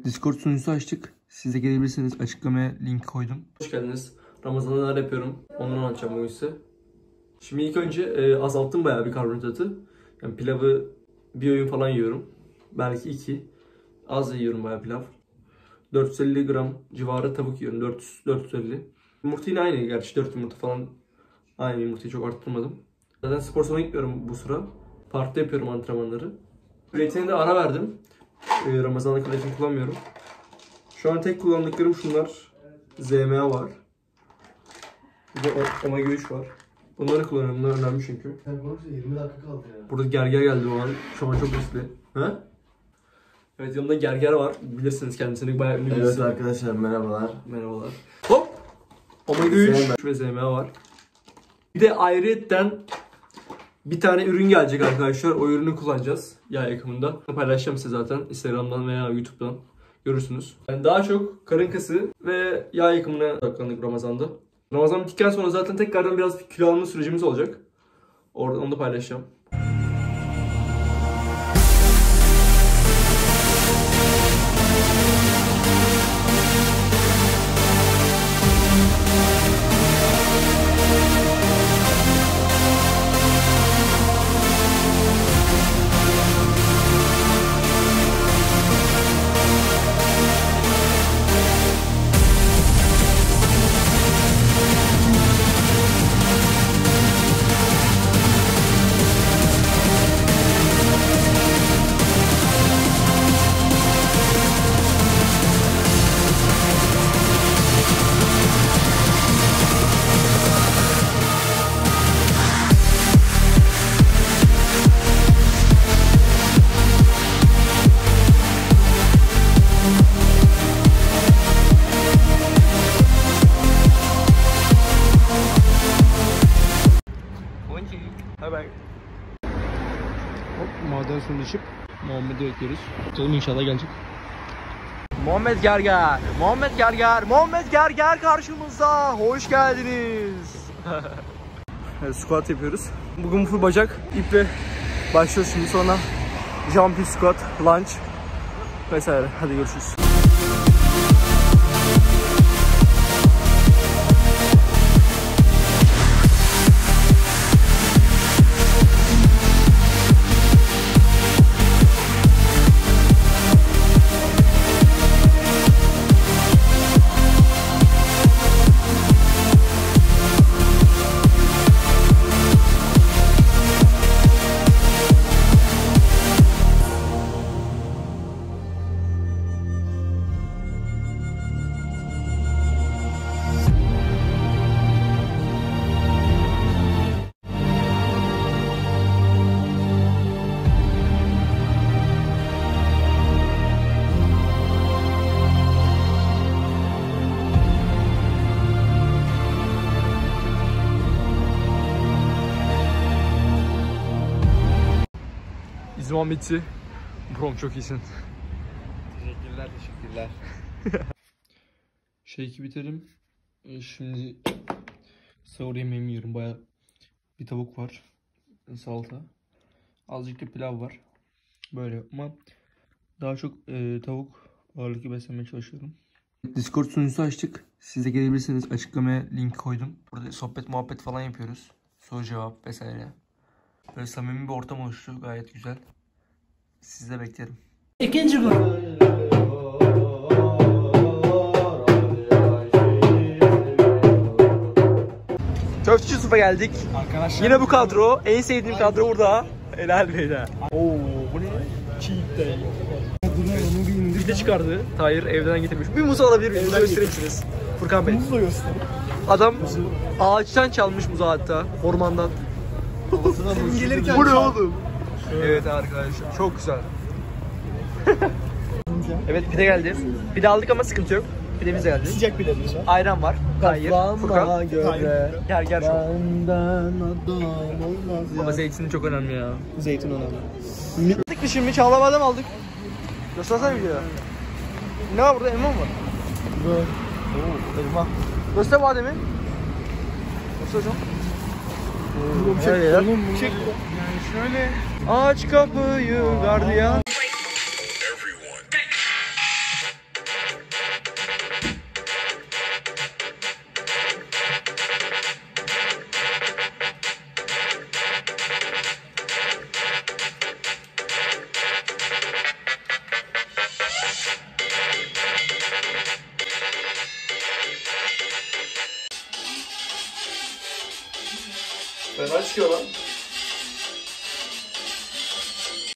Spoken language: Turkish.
Discord sunucusu açtık. Siz de gelebilirsiniz. Açıklamaya link koydum. Hoş geldiniz. Ramazan'da neler yapıyorum? Ondan anlatacağım bugün size. Şimdi ilk önce azalttım bayağı bir karbonhidratı. Yani pilavı bir öğün falan yiyorum. Belki 2. Az yiyorum bayağı pilav. 450 gram civarı tavuk yiyorum. 450. Yumurta yine aynı gerçi. 4 yumurta falan. Aynı yumurtayı çok arttırmadım. Zaten spor salonuna gitmiyorum bu sıra. Parkta yapıyorum antrenmanları. Kreatine de ara verdim. Ramazan'da kreatin kullanmıyorum. Şu an tek kullandıklarım şunlar. ZMA var. Bir de omega 3 var. Bunları kullanıyorum. Bunlar önemli çünkü. 20 dakika kaldı ya. Burada gerger geldi o an. Şu an çok riskli. Ha? Evet, yanımda gerger var. Bilirsiniz kendisini, bayağı ünlü birisi. Evet arkadaşlar, merhabalar. Merhabalar. Hop! Omega 3 ve ZMA var. Bir de ayrıyetten bir tane ürün gelecek arkadaşlar. O ürünü kullanacağız yağ yakımında. Paylaşacağım size zaten Instagram'dan veya YouTube'dan. Görürsünüz. Yani daha çok karın kası ve yağ yakımına odaklandık Ramazan'da. Ramazan bittikten sonra zaten tekrardan biraz kilo alma sürecimiz olacak. Oradan onu da paylaşacağım. Maden suyunu içip Muhammed'i bekliyoruz. Bakalım inşallah gelecek. Muhammed Gerger, Muhammed Gerger, Muhammed Gerger karşımızda. Hoş geldiniz. Evet, squat yapıyoruz. Bugün full bacak, iple başlıyoruz şimdi, sonra jumping squat, lunge vesaire. Hadi görüşürüz. İzman bitti. Brom çok iyisin. Teşekkürler. Shake'i bitirelim. Şimdi sahur yemeğimi yiyorum. Bayağı bir tavuk var. Salata. Azıcık da pilav var. Böyle ama daha çok tavuk ağırlıklı beslemeye çalışıyorum. Discord sunucusu açtık. Siz de gelebilirsiniz. Açıklamaya link koydum. Burada sohbet muhabbet falan yapıyoruz. Soru cevap vesaire. Böyle samimi bir ortam oluştu. Gayet güzel. Sizi de beklerim. İkinci bölüm. Köfteci Yusuf'a geldik. Arkadaşlar. Yine bu kadro. En sevdiğim kadro burada. Helal beyler. Oo, bu ne? Cheat day. Bir de çıkardı. Tahir evden getirmiş. Bir muz alabilir miyim? Muzu gösterir misiniz? Furkan Bey. Muzla göster. Adam ağaçtan çalmış muzu, hatta ormandan. Gelirken Bu ne oğlum? Evet arkadaşlar, çok güzel. Evet, pide geldi. Pide aldık ama sıkıntı yok. Pidemiz geldi. Sıcak bile lütfen. Ayran var. Tahir, Furkan. Gerger çok. Benden adam olmaz ya. Baba zeytini çok önemli ya. Zeytin önemli. Aldık mı şimdi? Çağla badem aldık. Göstersene bir ya. Ne var burada? Elma mı var? Böyle. Oo, elma. Göster bademi. Göster hocam. Çek. Yani şöyle. Aç kapıyı gardiyan. Fena çıkıyor lan.